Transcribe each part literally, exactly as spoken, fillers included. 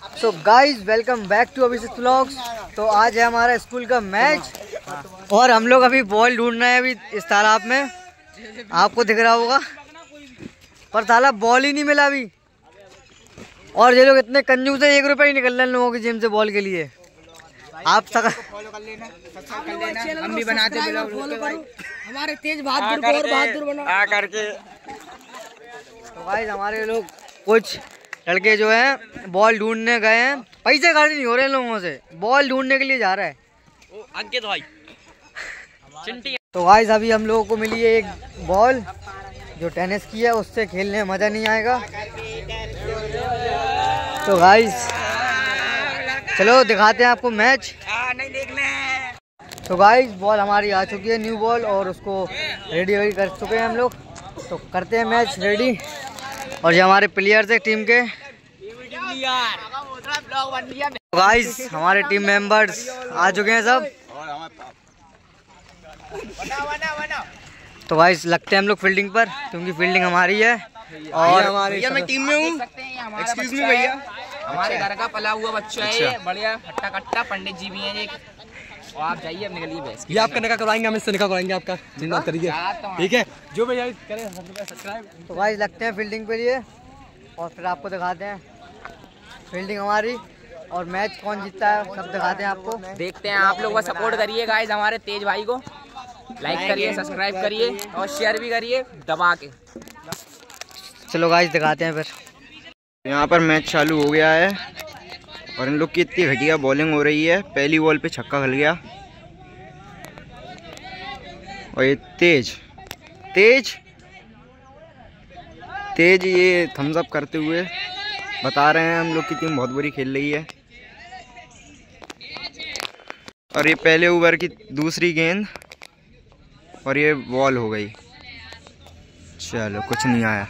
So guys welcome back to Abhishek vlogs. तो आज है हमारा स्कूल का मैच और हम लोग अभी बॉल ढूंढ रहे हैं अभी इस तालाब में, आपको दिख रहा होगा, पर तालाब बॉल ही नहीं मिला अभी। और ये लोग इतने कंजूस है, एक रुपये ही निकल रहे हैं लोगों की जेब से बॉल के लिए। आप सका फॉलो कर लेना, सब्सक्राइब कर लेना, हम भी बनाते ब्लॉग हमारे तेज बहादुर को और बहादुर बना आ करके। तो गाइस हमारे लोग कुछ लड़के जो हैं बॉल ढूंढने गए हैं, पैसे खर्च नहीं हो रहे हैं लोगों से, बॉल ढूंढने के लिए जा रहा है अंकित भाई। तो गाइस अभी हम लोगों को मिली है एक बॉल जो टेनिस की है, उससे खेलने में मज़ा नहीं आएगा। तो गाइस चलो दिखाते हैं आपको मैच। नहीं देखना। तो गाइस बॉल हमारी आ चुकी है, न्यू बॉल, और उसको रेडी वेडी कर चुके हैं हम लोग। तो करते हैं मैच रेडी। और ये हमारे प्लेयर्स है टीम के। तो गाइस हमारे टीम मेंबर्स आ चुके हैं सब। तो गाइस लगते हैं हम लोग फील्डिंग पर, क्योंकि फील्डिंग हमारी है। और भैया मैं टीम में हूँ, एक्सक्यूज मी भैया। हमारे घर का पला हुआ बच्चा है ये, बढ़िया हट्टा कट्टा। पंडित जी भी हैं एक, और आप जाइए अब निकलिए बस। ये आपका निकाह करवाएंगे, हम इससे निकाह करवाएंगे आपका, चिंता करिए, ठीक है। जो भैया करें सब्सक्राइब। तो गाइस लगते हैं फील्डिंग पे लिए और फिर आपको दिखाते हैं फील्डिंग हमारी और मैच कौन जीतता है सब दिखाते हैं आपको। देखते हैं, आप लोग बस सपोर्ट करिए गाइस हमारे तेज भाई को, लाइक करिए, सब्सक्राइब करिए और शेयर भी करिए दबा के। चलो गाइस दिखाते हैं फिर। यहाँ पर मैच चालू हो गया है और इन लोग की इतनी घटिया बॉलिंग हो रही है। पहली बॉल पे छक्का खल गया और ये तेज तेज तेज ये थम्स अप करते हुए बता रहे हैं हम लोग की टीम बहुत बुरी खेल रही है। और ये पहले ओवर की दूसरी गेंद और ये बॉल हो गई। चलो कुछ नहीं आया।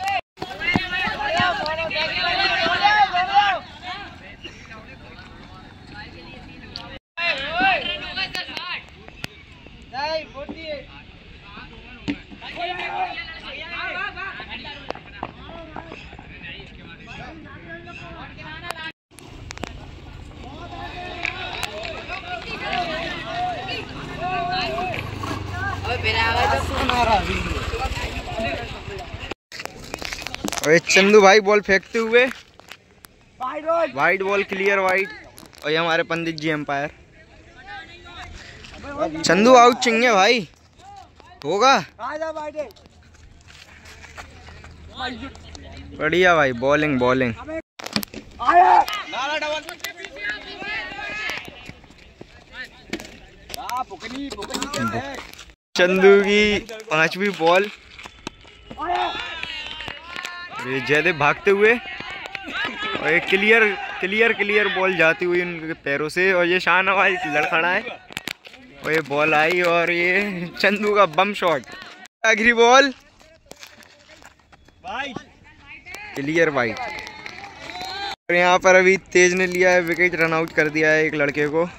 और चंदू भाई बॉल फेंकते हुए, वाइड बॉल क्लियर वाइड। और ये हमारे पंडित जी एम्पायर। चंदू आउट चाहिए भाई, होगा बढ़िया भाई। बॉलिंग बॉलिंग चंदू की पांचवी बॉल। ये जयदेव भागते हुए और एक क्लियर क्लियर क्लियर बॉल जाती हुई उनके पैरों से। और ये शाहनवाज लड़खड़ा है और ये बॉल आई और ये चंदू का बम शॉट। आखिरी बॉल क्लियर वाइट। और यहाँ पर अभी तेज ने लिया है विकेट, रन आउट कर दिया है एक लड़के को।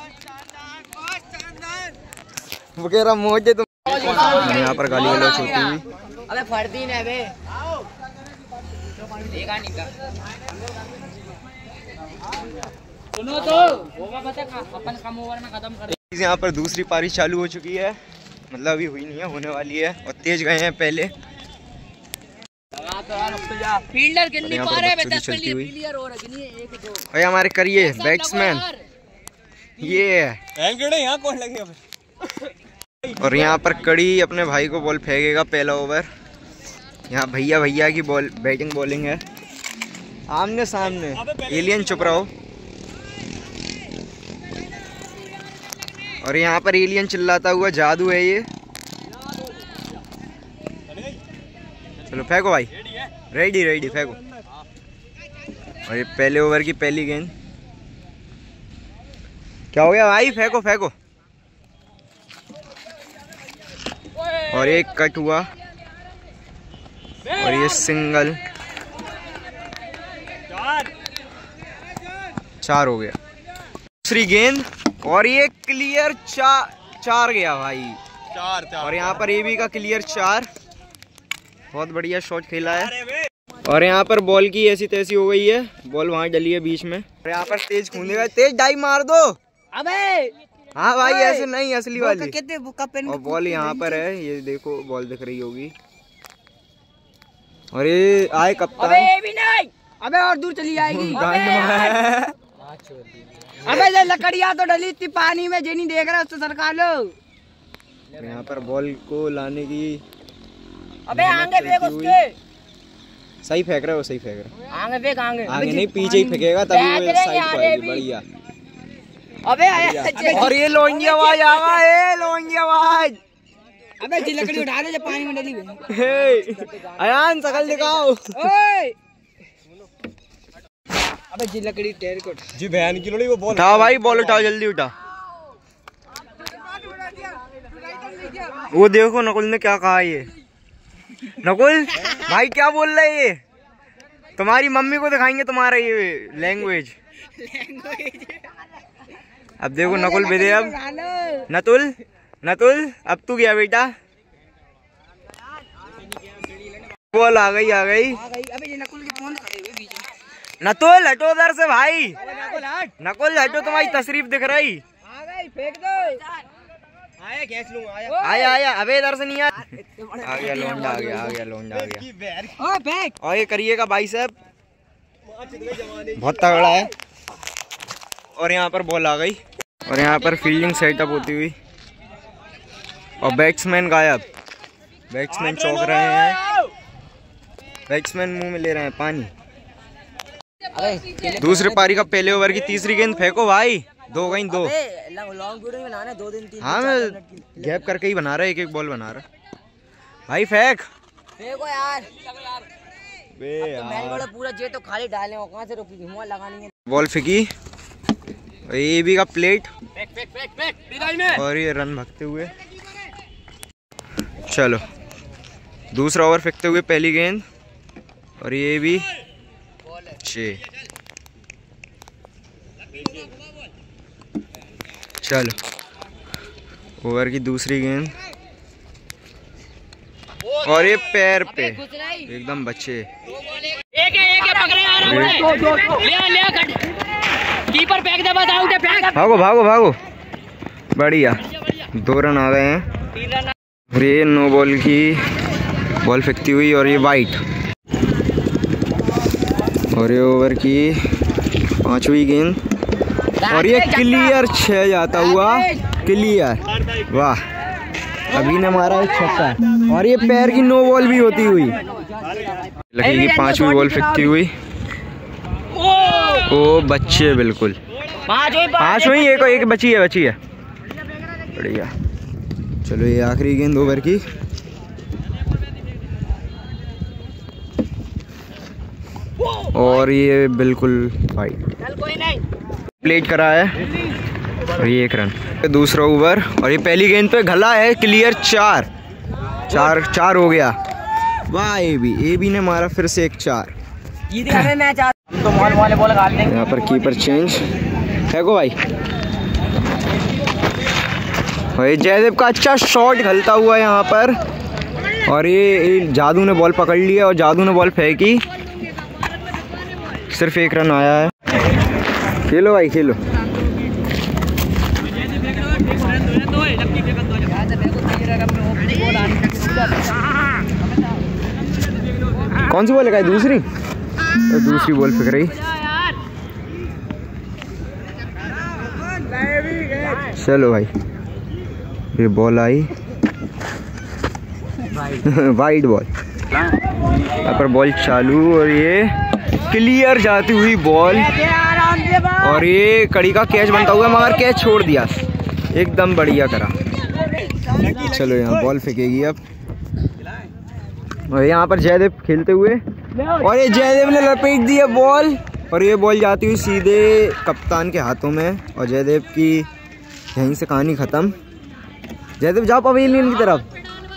वगैरह मोजे तो यहाँ पर गाली गलौज होती हुई। अबे फर्दी ने बे देखा नहीं था। सुनो तो होगा पता अपन कम ओवर में खत्म कर। यहाँ पर दूसरी पारी चालू हो चुकी है, मतलब अभी हुई नहीं है, होने वाली है। और तेज गए हैं पहले। फील्डर कितनी पार है बेटा, चलती हुई। क्लियर हो रहा है एक दो। और हमारे करिए बैट्समैन ये है। यहाँ कौन लगेगा। और यहाँ पर कड़ी अपने भाई को बॉल फेंकेगा पहला ओवर। यहाँ भैया भैया की बॉल बैटिंग बॉलिंग है आमने सामने। एलियन चुप रहो। और यहाँ पर एलियन चिल्लाता हुआ जादू है ये। चलो फेंको भाई, रेडी रेडी फेंको। और ये पहले ओवर की पहली गेंद। क्या हो गया भाई, फेंको फेंको। और एक कट हुआ और ये सिंगल। चार हो गया। दूसरी गेंद और ये क्लियर चार चार गया भाई। चार, चार और यहाँ पर एबी का क्लियर चार। बहुत बढ़िया शॉट खेला है। और यहाँ पर बॉल की ऐसी तैसी हो गई है, बॉल वहाँ डली है बीच में। और यहाँ पर तेज कूदेगा, तेज डाइव मार दो। अबे हाँ भाई ऐसे नहीं, असली वाली। कितने और बॉल यहाँ पर है, ये देखो बॉल दिख रही होगी। और ये आए कप्तान। अबे ये भी नहीं, अबे और दूर चली जाएगी। अबे ये लकड़ियाँ तो डली थी पानी में, जे नहीं देख रहा उससे सरका लो। यहाँ पर बॉल को लाने की अबे आगे फेंक उसके। सही फेंक रहा है वो, सही फेंक रहा है। आगे फेंक आगे। आगे नहीं पीछे ही फेंकेगा तभी वो साइड को आएगी। बढ़िया। अबे और ये लोंगी आवाज आवा है, लोंगी आवाज। अबे जी लकड़ी उठा दे, जब पानी में डली हुई। हे अयान शकल दिखाओ। ओए अबे जी लकड़ी टेर को जी बहन की लोड़ी वो बॉल उठाओ भाई, बॉल उठाओ जल्दी उठा। वो देखो नकुल ने क्या कहा। ये नकुल भाई क्या बोल रहे है ये? तुम्हारी मम्मी को दिखाएंगे तुम्हारा ये लैंग्वेज। अब देखो नकुल बेदे। अब नतुल नतुल अब तू गया बेटा। बॉल आ गई आ गई। अबे ये नकुल के फोन खड़े हुए बीच में। नतुल हटो उधर से भाई। नकुल हटो, तुम्हारी तशरीफ दिख रही। आ गई, फेंक दो। आया खींच लूंगा। आया आया आया अबे इधर से नहीं आ। आ गया लोंडा, आ गया आ गया लोंडा आ गया। ओए फेंक। और ये करिएगा भाई साहब, बहुत तगड़ा है। और यहाँ पर बॉल आ गई और यहाँ पर फील्डिंग सेटअप होती हुई और बैट्समैन गायब। बैट्समैन चौंक रहे हैं, बैट्समैन मुंह में ले रहे हैं पानी। दूसरी पारी का पहले ओवर की तीसरी गेंद फेंको भाई। दो गई दो। लॉन्ग वीडियो बनाना दो दिन तीन। हाँ मैं गैप करके ही बना रहा, एक एक बॉल बना रहा भाई। फेंक फेंको यार। बे यार पूरा जे तो खाली डाले हो, कहां से रोकी हुआ लगानी है। बॉल फेंकी, ये भी का प्लेट और ये रन भागते हुए। चलो दूसरा ओवर फेंकते हुए पहली गेंद और ये भी छः। चलो ओवर की दूसरी गेंद और ये पैर पे एकदम बच्चे। एक है एक है पकड़े यार। ले ले कीपर फेंक दे, बस आउट है। फेंक। भागो भागो भागो। बढ़िया, दो रन आ गए हैं। और ये नो बॉल की बॉल फेंकती हुई और ये वाइट। और ये ओवर की पांचवी गेंद और ये क्लियर छह जाता हुआ क्लियर। वाह, अभी ने मारा एक छक्का। और ये पैर की नो बॉल भी होती हुई लगेगी। पांचवी बॉल फेंकती हुई। ओ बच्चे बिल्कुल पांचवी, एक एक बची है बची है। बढ़िया। चलो ये आखिरी गेंद ओवर की और ये बिल्कुल वाइट। प्लेट करा है और ये एक रन। दूसरा ओवर और ये पहली गेंद पे घला है क्लियर। चार चार चार हो गया। वाह, ए बी ए बी ने मारा फिर से एक चार। यहाँ पर कीपर चेंज। फेंको भाई। और ये जयदेव का अच्छा शॉट घलता हुआ यहाँ पर। और ये जादू ने बॉल पकड़ लिया और जादू ने बॉल फेंकी। सिर्फ एक रन आया है। खेलो भाई खेलो। कौन सी बॉल लगाई? दूसरी। तो दूसरी बॉल फेंक रही। चलो भाई, ये बॉल आई वाइड बॉल। यहाँ पर बॉल चालू और ये क्लियर जाती हुई बॉल और ये कड़ी का कैच बनता हुआ मगर कैच छोड़ दिया। एकदम बढ़िया करा। चलो यहाँ बॉल फेंकेगी अब। और यहाँ पर जयदेव खेलते हुए और ये जयदेव ने लपेट दिया बॉल और ये बॉल जाती हुई सीधे कप्तान के हाथों में। और जयदेव की यहीं से कहानी खत्म। जयदेव जाओ पवेलियन की तरफ।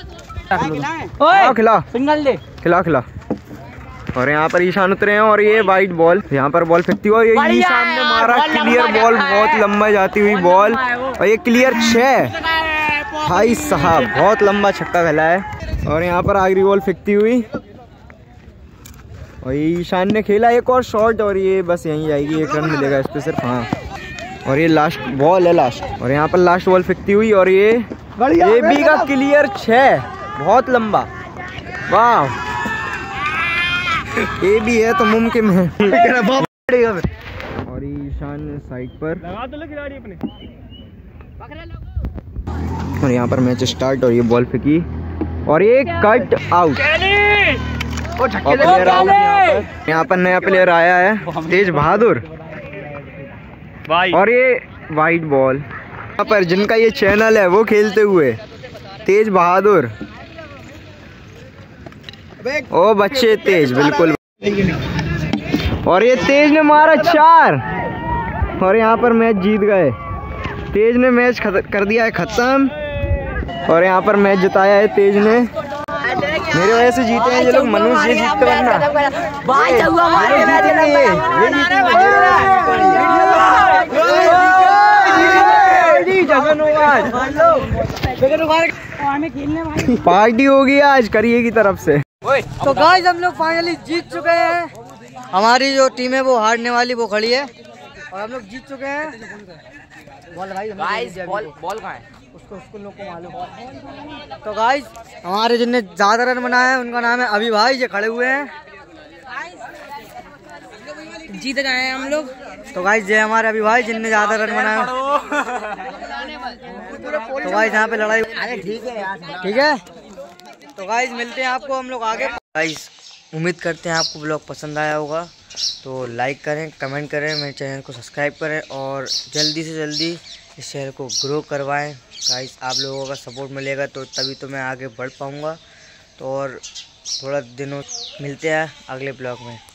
खिला सिंगल दे, खिला खिला। और यहाँ पर ईशान उतरे हैं और ये वाइट बॉल यहाँ पर बॉल फेंकती हुई और ये ईशान ने मारा क्लियर बॉल, बहुत लंबा जाती हुई बॉल और ये क्लियर छः। भाई साहब बहुत लंबा छक्का खेला है। और यहाँ पर आखिरी बॉल फेंकती हुई और ये ईशान ने खेला एक और शॉट और ये बस यहीं जाएगी, एक रन मिलेगा इस पे सिर्फ। हाँ और ये लास्ट बॉल है लास्ट, और यहाँ पर लास्ट बॉल फेंकती हुई और ये ये भी का क्लियर छः, बहुत लंबा। वाह ये भी है तो मुमकिन है। और ईशान साइड पर और यहाँ पर मैच स्टार्ट और ये बॉल फेंकी और ये कट आउट। प्लेयर आउट यहाँ पर। यहाँ पर नया प्लेयर आया है तेज बहादुर और ये वाइट बॉल। यहाँ पर जिनका ये चैनल है वो खेलते हुए तेज बहादुर। ओ बच्चे तेज बिल्कुल। और ये तेज ने मारा चार और यहाँ पर मैच जीत गए। तेज ने मैच कर दिया है खत्म और यहाँ पर मैच जिताया है तेज ने। मेरे वजह से जीते हैं ये लोग। मनुष्य ये जीतते बनना पार्टी होगी आज करिए की तरफ से। तो गाइस हम लोग फाइनली जीत चुके हैं। हमारी जो टीम है वो हारने वाली वो खड़ी है और हम लोग जीत चुके हैं। बॉल भाई गाइस बॉल बॉल कहाँ है? उसको उसको लोग को मालूम। तो गाइस हमारे जिनने ज्यादा रन बनाए हैं उनका नाम है अभी भाई, ये खड़े हुए हैं। जीत गए हैं हम लोग। तो गाइस ये हमारे अभी भाई जिनने ज्यादा रन बनाए। तो गाइस यहाँ पे लड़ाई ठीक है यार, ठीक है। तो गाइस मिलते हैं आपको हम लोग आगे। गाइस उम्मीद करते हैं आपको ब्लॉग पसंद आया होगा, तो लाइक करें, कमेंट करें, मेरे चैनल को सब्सक्राइब करें और जल्दी से जल्दी इस चैनल को ग्रो करवाएं। गाइस आप लोगों का सपोर्ट मिलेगा तो तभी तो मैं आगे बढ़ पाऊँगा। तो और थोड़ा दिनों मिलते हैं अगले ब्लॉग में।